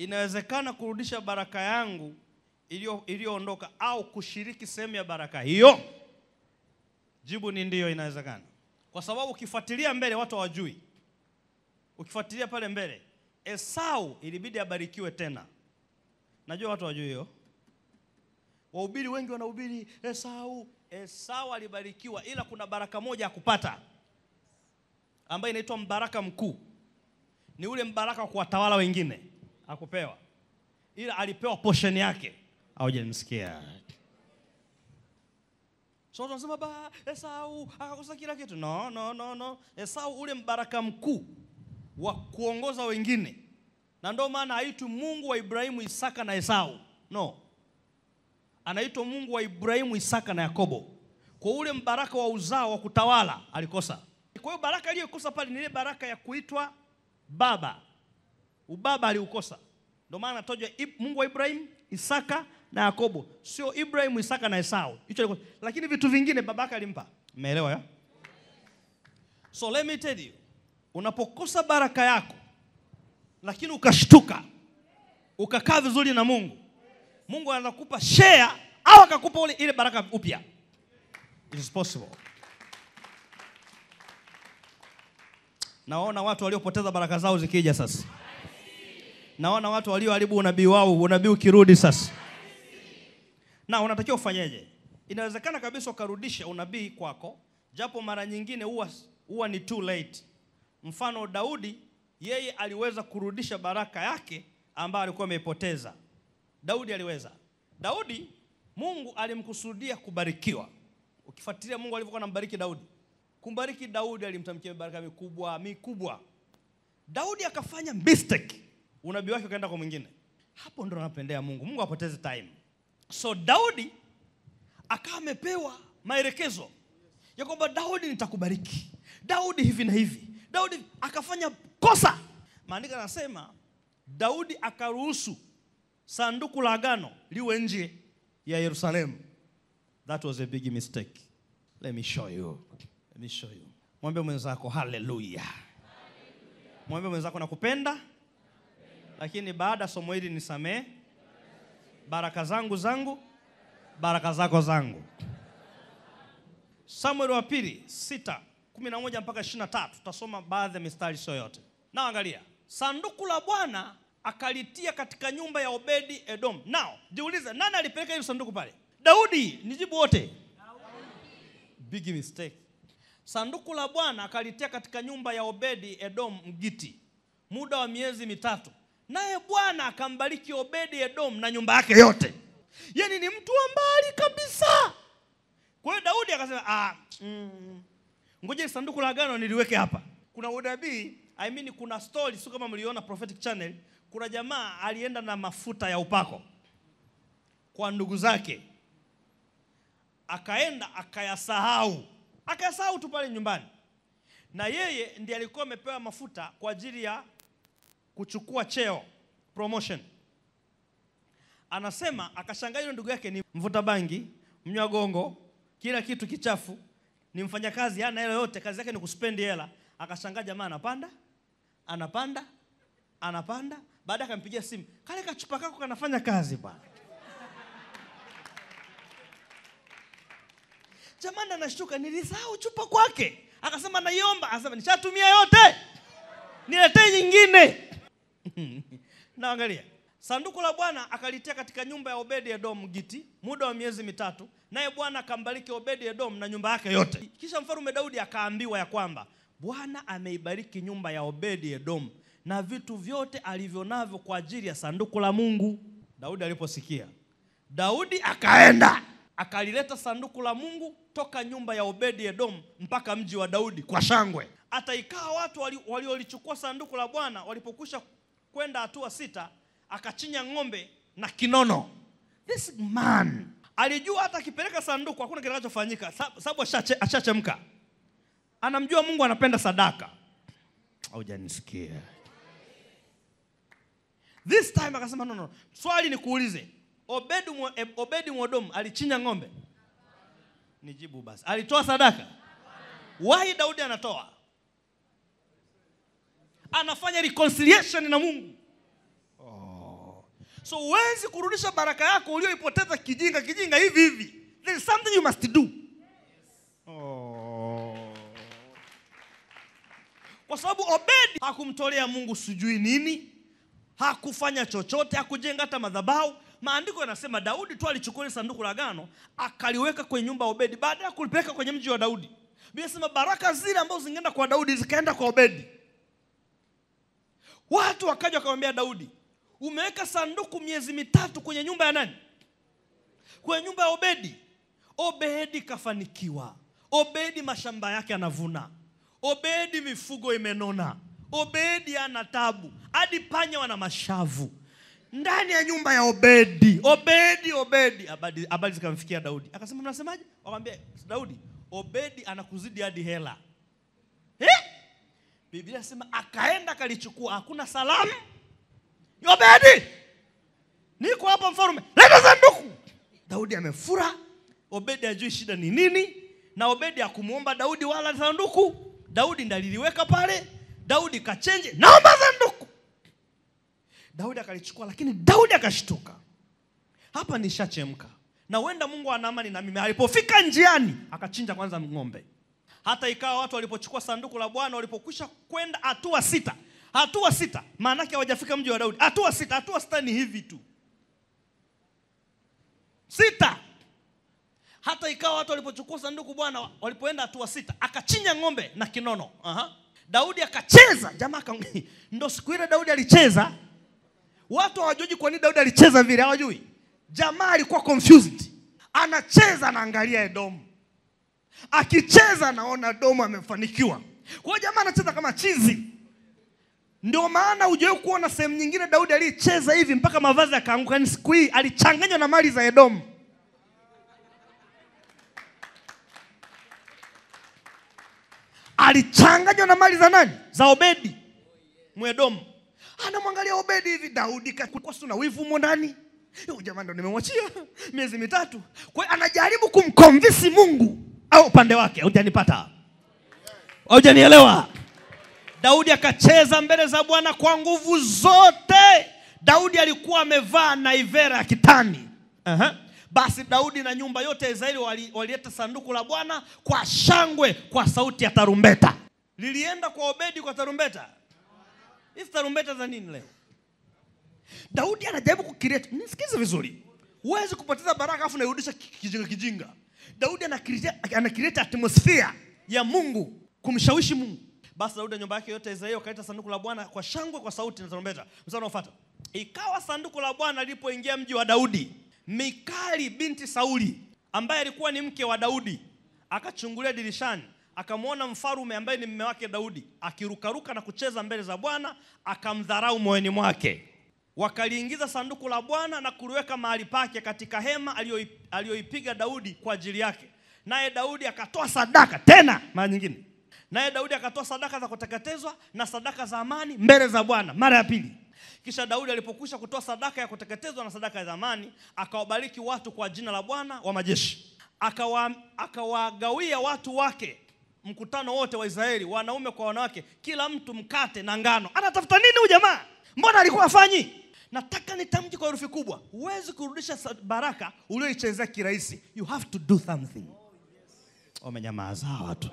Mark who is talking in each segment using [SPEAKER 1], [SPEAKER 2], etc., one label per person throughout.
[SPEAKER 1] inawezekana kurudisha baraka yangu iliyoondoka au kushiriki sehemu ya baraka hiyo? Jibu ni ndio, inawezekana. Kwa sababu ukifuatilia mbele watu hawajui. Ukifuatilia pale mbele, Esau ilibidi abarikiwe tena. Najua watu hawajui hiyo. Wahubiri wengi wanahubiri Esau alibarikiwa, ila kuna baraka moja akupata ambayo inaitwa mbaraka mkuu. Ni ule mbaraka wa kuwatawala wengine. Hakupewa. Ila alipewa portion yake. Haujanisikia? So tunasema Esau akakosa kila kitu. No. Esau ule mbaraka mkuu wa kuongoza wengine. Na ndio maana haitwi Mungu wa Ibrahimu, Isaka na Esau. No. Anaitwa Mungu wa Ibrahimu, Isaka na Yakobo. Kwa ule mbaraka wa uzao wa kutawala alikosa. Kwa hiyo baraka aliyokosa pale ni ile baraka ya kuitwa baba. Ubaba aliukosa. Ndio maana anatajwa Mungu wa Ibrahimu, Isaka na Yakobo. Sio Ibrahimu, Isaka na Esau. Hicho alikosa. Lakini vitu vingine babaka alimpa. Umeelewa ya? So let me tell you, unapokosa baraka yako lakini ukashtuka, ukakaa vizuri na Mungu, Mungu anakupa share au akakupa ile baraka upya. It is possible. Naona watu waliopoteza baraka zao zikija sasa. Naona watu walioharibu unabii wao, unabii ukirudi sasa. Na unatakiwa ufanyeje? Inawezekana kabisa ukarudisha unabii kwako, japo mara nyingine huwa ni too late. Mfano Daudi, yeye aliweza kurudisha baraka yake ambayo alikuwa ameipoteza. Daudi aliweza. Daudi, Mungu alimkusudia kubarikiwa. Ukifuatilia Mungu alivyokuwa anambariki Daudi. Kumbariki Daudi alimtamkia baraka mikubwa. Daudi akafanya mistake. Unabii wake ukaenda kwa mwingine. Hapo ndo anapendea Mungu. Mungu hapotezi time. So Daudi akawa amepewa maelekezo ya kwamba Daudi nitakubariki. Daudi hivi na hivi. Daudi akafanya kosa. Maandiko yanasema Daudi akaruhusu sanduku la agano liwe nje ya Yerusalemu. That was a big mistake. Let me show you. Mwambie mwenzako hallelujah. Mwambie mwenzako nakupenda. Lakini baada somo hili nisamee. Baraka zangu, baraka zangu. Samuel wa pili 6:11 mpaka 23. Tutasoma baadhi ya mistari sio yote. Na angalia. Sanduku la Bwana akalitia katika nyumba ya Obedi Edom. Now, jiulize nani alipeleka hiyo sanduku pale? Daudi. Nijibu wote. Daudi. Big mistake. Sanduku la Bwana akalitia katika nyumba ya Obedi Edom Mgiti muda wa miezi 3. Naye Bwana akambariki Obedi Edom na nyumba yake yote. Yaani ni mtu wa mbali kabisa. Kwa hiyo Daudi akasema ngoja sanduku la agano niliweke hapa. Kuna unabii, kuna story, sio kama mliona prophetic channel, kuna jamaa alienda na mafuta ya upako kwa ndugu zake. Akaenda akayasahau tu pale nyumbani. Na yeye ndiye alikuwa amepewa mafuta kwa ajili ya kuchukua cheo, promotion. Anasema akashangaa yule ndugu yake ni mvuta bangi, mnywa gongo, kila kitu kichafu, ni mfanyakazi, hana hela yote, kazi yake ni kuspendi hela. Akashangaa jamaa anapanda, baada akampigia simu, kale kachupa kako kanafanya kazi bwana. Jamaa anashtuka, nilisahau chupa kwake. Akasema naiomba, akasema nishatumia yote, niletee nyingine. Na angalia, sanduku la Bwana akalitia katika nyumba ya Obedi Edom Mgiti muda wa miezi 3, naye Bwana akambariki Obedi Edom na nyumba yake yote. Kisha mfalme Daudi akaambiwa ya kwamba Bwana ameibariki nyumba ya Obedi Edom na vitu vyote alivyonavyo kwa ajili ya sanduku la Mungu. Daudi aliposikia, Daudi akaenda akalileta sanduku la Mungu toka nyumba ya Obedi Edom mpaka mji wa Daudi kwa shangwe. Hata ikawa watu waliolichukua sanduku la Bwana walipokwisha kwenda hatua 6, akachinja ng'ombe na kinono. This man alijua hata akipeleka sanduku hakuna kitakachofanyika, sababu ashachemka. Anamjua Mungu anapenda sadaka. Haujanisikia? This time akasema no. Swali nikuulize, Obedi Mwodom alichinja ng'ombe? Nijibu basi. Alitoa sadaka? Why Daudi anatoa? Anafanya reconciliation na Mungu. So huwezi kurudisha baraka yako uliyoipoteza kijinga hivi. There is something you must do. Kwa sababu Obedi hakumtolea Mungu sijui nini, hakufanya chochote, hakujenga hata madhabahu. Maandiko yanasema Daudi tu alichukua sanduku la agano akaliweka kwenye nyumba ya Obedi baada ya kulipeleka kwenye mji wa Daudi. Biblia inasema baraka zile ambazo zingeenda kwa Daudi zikaenda kwa Obedi. Watu wakaja wakamwambia Daudi, umeweka sanduku miezi 3 kwenye nyumba ya nani? Kwenye nyumba ya Obedi. Obedi kafanikiwa. Obedi mashamba yake anavuna. Obedi mifugo imenona. Obedi ana tabu. Hadi panya wana mashavu ndani ya nyumba ya Obedi. Obedi. Habari zikamfikia Daudi. Akasema mnasemaje? Wakamwambia Daudi, Obedi anakuzidi hadi hela. Biblia inasema akaenda kalichukua, hakuna salamu. Obedi, niko hapa mfalme, leta sanduku. Daudi amefura. Obedi hajui shida ni nini, na Obedi hakumuomba Daudi wala sanduku. Daudi ndiye aliliweka pale. Daudi kachenje, naomba sanduku. Daudi akalichukua, lakini Daudi akashtuka. Hapa nishachemka. Na huenda Mungu ana amani na mimi. Alipofika njiani akachinja kwanza ng'ombe. Hata ikawa watu walipochukua sanduku la Bwana, walipokwisha kwenda hatua 6. Hatua 6 maana yake hawajafika mji wa Daudi. Hatua 6 ni hivi tu. 6. Hata ikawa watu walipochukua sanduku Bwana, walipoenda hatua 6, akachinja ng'ombe na kinono. Daudi akacheza. Jamaa ndo siku ile Daudi alicheza. Watu hawajui kwa nini Daudi alicheza vile, hawajui. Jamaa alikuwa confused. Anacheza anaangalia Edomu. Akicheza naona Edomu amefanikiwa. Kwa jamaa anacheza kama chizi. Ndio maana hujawahi kuona sehemu nyingine Daudi alicheza hivi mpaka mavazi yakaanguka. Ni siku hii alichanganywa na mali za Edomu. Alichanganywa na mali za nani? Za Obedi, Mwedomu. Anamwangalia Obedi hivi, Daudi kwa suna wivu mo ndani. Jamaa ndo nimemwachia miezi 3. Kwa hiyo anajaribu kumconvince Mungu au upande wake. Hujanipata? Hujanielewa? Daudi akacheza mbele za Bwana kwa nguvu zote. Daudi alikuwa amevaa naivera ya kitani. Basi Daudi na nyumba yote ya Israeli walileta sanduku la Bwana kwa shangwe, kwa sauti ya tarumbeta. Lilienda kwa Obedi kwa tarumbeta. Hizi tarumbeta za nini leo? Daudi anajaribu kukireta. Nisikize vizuri. Huwezi kupoteza baraka afu nairudisha kijinga. Daudi anakireta atmosphere ya Mungu, kumshawishi Mungu. Basi Daudi na nyumba yake yote ya Israeli wakaleta sanduku la Bwana kwa shangwe, kwa sauti na tarumbeta. Mstari unaofuata. Ikawa sanduku la Bwana lilipoingia mji wa Daudi, Mikali binti Sauli, ambaye alikuwa ni mke wa Daudi, akachungulia dirishani, akamwona mfalme ambaye ni mume wake Daudi akirukaruka na kucheza mbele za Bwana, akamdharau moyoni mwake. Wakaliingiza sanduku la Bwana na kuliweka mahali pake katika hema aliyoipiga Daudi kwa ajili yake. Naye Daudi akatoa sadaka tena mara nyingine. Naye Daudi akatoa sadaka za kuteketezwa na sadaka za amani mbele za Bwana mara ya pili. Kisha Daudi alipokwisha kutoa sadaka ya kuteketezwa na sadaka za amani, akawabariki watu kwa jina la Bwana wa majeshi. Akawagawia watu wake, mkutano wote wa Israeli, wanaume kwa wanawake, kila mtu mkate na ngano. Anatafuta nini huyu jamaa? Mbona alikuwa afanyi? Nataka nitamki kwa herufi kubwa. Huwezi kurudisha baraka uliyoichezea kirahisi. You have to do something. Umenyamaza watu.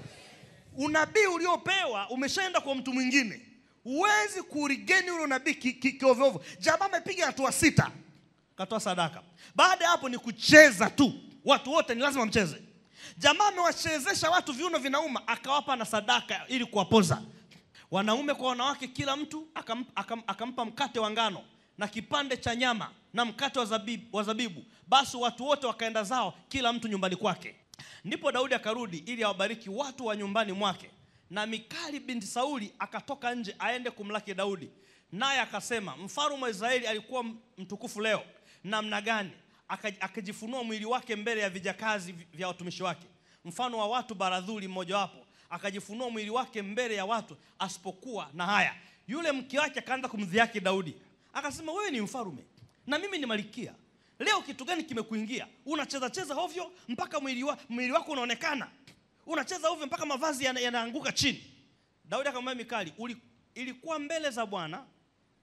[SPEAKER 1] Unabii uliopewa umeshaenda kwa mtu mwingine. Huwezi kurigeni ule unabii kiovyo. Jamaa amepiga hatua 6. Katoa sadaka. Baada ya hapo ni kucheza tu. Watu wote ni lazima mcheze. Jamaa amewachezesha watu viuno vinauma, akawapa na sadaka ili kuwapoza. Wanaume kwa wanawake kila mtu akampa mkate wa ngano na kipande cha nyama na mkate wa zabibu. Basi watu wote wakaenda zao, kila mtu nyumbani kwake. Ndipo Daudi akarudi ili awabariki watu wa nyumbani mwake. Na Mikali binti Sauli akatoka nje aende kumlaki Daudi. Naye akasema, mfalme wa Israeli alikuwa mtukufu leo namna gani? Akajifunua mwili wake mbele ya vijakazi vya watumishi wake. Mfano wa watu baradhuli mmoja wapo. Akajifunua mwili wake mbele ya watu asipokuwa na haya. Yule mke wake akaanza kumdhihaki Daudi. Akasema, wewe ni mfalme na mimi ni malkia. Leo kitu gani kimekuingia? Unacheza hovyo mpaka mwili wako unaonekana. Unacheza hovyo mpaka mavazi yanaanguka chini. Daudi akamwambia Mikali, ilikuwa mbele za Bwana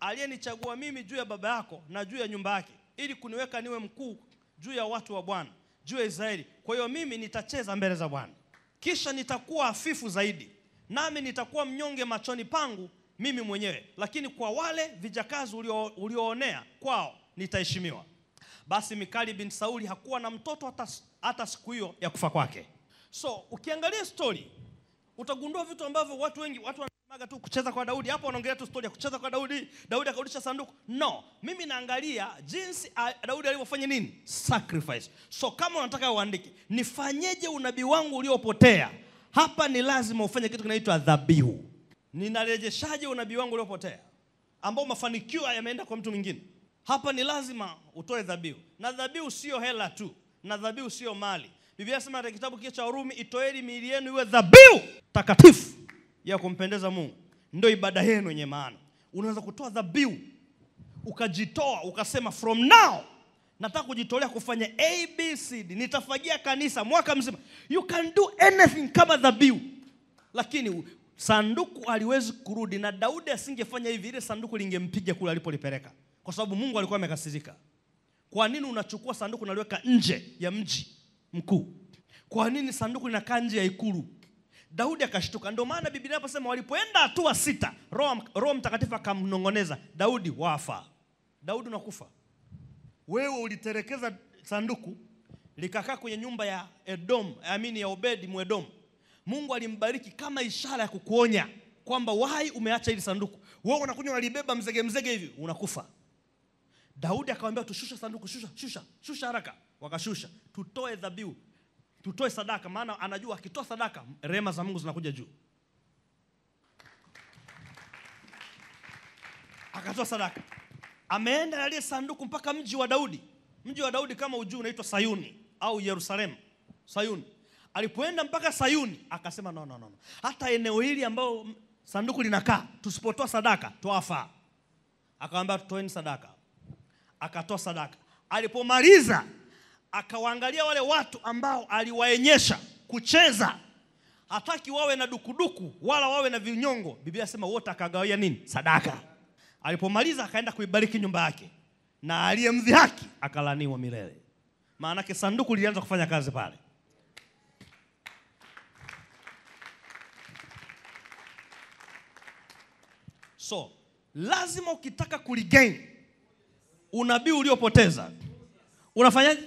[SPEAKER 1] aliyenichagua mimi juu ya baba yako na juu ya nyumba yake, ili kuniweka niwe mkuu juu ya watu wa Bwana, juu ya Israeli. Kwa hiyo mimi nitacheza mbele za Bwana. Kisha nitakuwa hafifu zaidi, nami nitakuwa mnyonge machoni pangu mimi mwenyewe, lakini kwa wale vijakazi ulioonea kwao nitaheshimiwa. Basi Mikali bin Sauli hakuwa na mtoto hata siku hiyo ya kufa kwake. So ukiangalia story utagundua vitu ambavyo watu wanasemaga tu kucheza kwa Daudi. Hapo wanaongelea tu story ya kucheza kwa Daudi, Daudi akarudisha sanduku. No, mimi naangalia jinsi Daudi alivyofanya nini? Sacrifice. So kama unataka uandike, nifanyeje unabii wangu uliopotea? Hapa ni lazima ufanye kitu kinaitwa dhabihu. Ninarejeshaje unabii wangu uliopotea ambao mafanikio yameenda kwa mtu mwingine? Hapa ni lazima utoe dhabihu. Na dhabihu sio hela tu, na dhabihu sio mali. Biblia inasema katika kitabu kile cha Warumi, itoeni miili yenu iwe dhabihu takatifu ya kumpendeza Mungu, ndio ibada yenu yenye maana. Unaweza kutoa dhabihu, ukajitoa, ukasema from now nataka kujitolea kufanya ABCD, nitafagia kanisa mwaka mzima. You can do anything kama dhabihu. Lakini sanduku aliwezi kurudi, na Daudi asingefanya hivi, ile sanduku lingempiga kule alipolipeleka, kwa sababu Mungu alikuwa amekasirika. Kwa nini unachukua sanduku na liweka nje ya mji mkuu? Kwa nini sanduku linakaa nje ya ikulu? Daudi akashtuka. Ndio maana Biblia inaposema walipoenda hatua 6, Roho Mtakatifu akamnongoneza Daudi, wafa. Daudi unakufa. Wewe uliterekeza sanduku likakaa kwenye nyumba ya ya Obedi Mwedom. Mungu alimbariki kama ishara ya kukuonya kwamba wai umeacha hili sanduku. Wewe unakunywa unalibeba mzege hivi, unakufa. Daudi akamwambia tushusha sanduku, shusha haraka. Wakashusha. Tutoe dhabihu, tutoe sadaka, maana anajua akitoa sadaka rehema za Mungu zinakuja juu. Akatoa sadaka. Ameenda na ile sanduku mpaka mji wa Daudi. Mji wa Daudi kama ujuu unaitwa Sayuni au Yerusalemu. Sayuni. Alipoenda mpaka Sayuni akasema no. Hata eneo hili ambao sanduku linakaa tusipotoa sadaka tuafa. Akamwambia tutoeni sadaka. Akatoa sadaka. Alipomaliza akawaangalia wale watu ambao aliwaenyesha kucheza. Hataki wawe na dukuduku wala wawe na vinyongo. Biblia inasema wote akagawia nini? Sadaka. Alipomaliza akaenda kuibariki nyumba yake, na aliyemdhihaki akalaniwa milele. Maana yake sanduku lilianza kufanya kazi pale. So lazima ukitaka kuligain unabii uliopoteza, unafanyaje?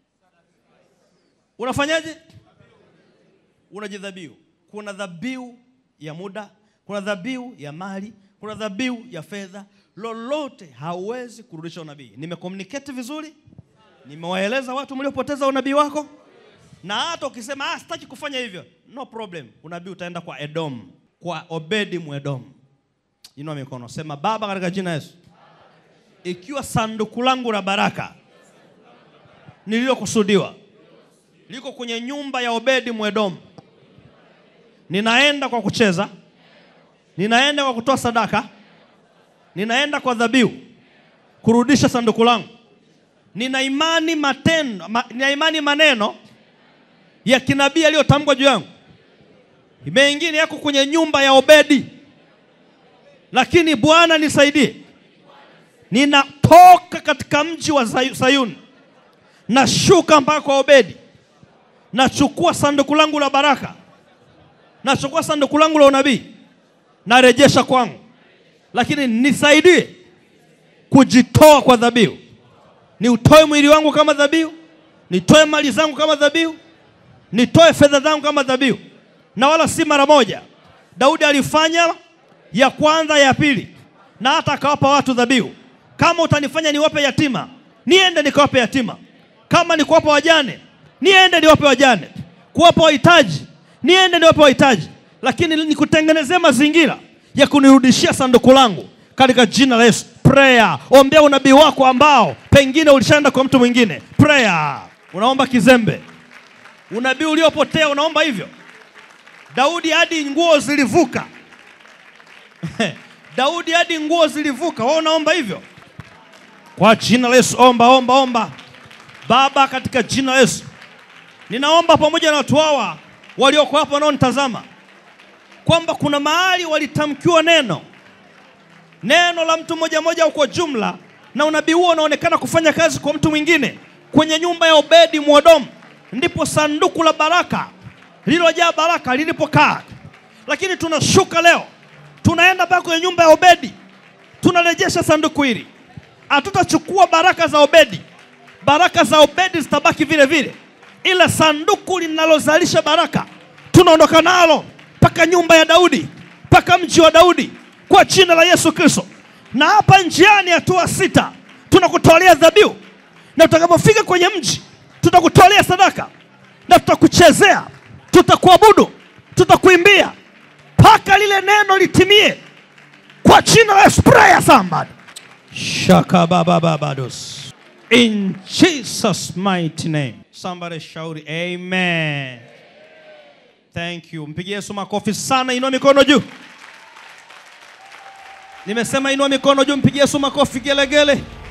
[SPEAKER 1] Unajidhabihu. Kuna dhabihu ya muda, kuna dhabihu ya mali, kuna dhabihu ya fedha. Lolote hauwezi kurudisha unabii. Nimecommunicate vizuri? Nimewaeleza watu mliopoteza unabii wako? Na hata ukisema sitaki kufanya hivyo, no problem. Unabii utaenda kwa Edom, kwa Obedi Mwedom. Inua mikono, sema Baba katika jina Yesu, ikiwa sanduku langu la baraka nililokusudiwa liko kwenye nyumba ya Obedi Mwedom, ninaenda kwa kucheza, ninaenda kwa kutoa sadaka, ninaenda kwa dhabihu kurudisha sanduku langu. Nina imani maneno ya kinabii yaliyotamkwa juu yangu. Mengine yako kwenye nyumba ya Obedi. Lakini Bwana nisaidie. Ninatoka katika mji wa Sayuni, nashuka mpaka kwa Obedi. Nachukua sanduku langu la baraka, nachukua sanduku langu la unabii, narejesha kwangu. Lakini nisaidie kujitoa kwa dhabihu. Niutoe mwili wangu kama dhabihu, nitoe mali zangu kama dhabihu, nitoe fedha zangu kama dhabihu. Na wala si mara moja. Daudi alifanya ya kwanza, ya pili, na hata akawapa watu dhabihu. Kama utanifanya niwape yatima, niende nikawape yatima. Kama ni kuwapa wajane, niende niwape wajane. Kuwapa wahitaji, niende niwape wahitaji. Lakini nikutengenezea mazingira ya kunirudishia sanduku langu katika jina la Yesu. Prayer. Ombea unabii wako ambao pengine ulishaenda kwa mtu mwingine. Prayer. Unaomba kizembe. Unabii uliopotea unaomba hivyo. Daudi hadi nguo zilivuka. Daudi hadi nguo zilivuka. Wewe unaomba hivyo? Kwa jina la Yesu omba. Baba katika jina la Yesu, ninaomba pamoja na watu hawa walioko hapa wanaonitazama kwamba kuna mahali walitamkiwa neno neno la mtu mmoja mmoja au kwa jumla, na unabii huo unaonekana kufanya kazi kwa mtu mwingine. Kwenye nyumba ya Obedi Mwodomu ndipo sanduku la baraka lililojaa baraka lilipokaa. Lakini tunashuka leo, tunaenda mpaka kwenye nyumba ya Obedi, tunarejesha sanduku hili. Hatutachukua baraka za Obedi. Baraka za Obedi zitabaki vile vile. Ila sanduku linalozalisha baraka tunaondoka nalo mpaka nyumba ya Daudi, mpaka mji wa Daudi, kwa jina la Yesu Kristo. Na hapa njiani hatua 6 tunakutolea dhabihu, na tutakapofika kwenye mji tutakutolea sadaka, na tutakuchezea, tutakuabudu, tutakuimbia mpaka lile neno litimie, kwa jina la Yesu. Prayer somebody. Shaka baba babados. In Jesus mighty name. Somebody shout amen. Thank you. Mpigie Yesu makofi sana. Inua mikono juu. Nimesema inua mikono juu, mpigie Yesu makofi gelegele.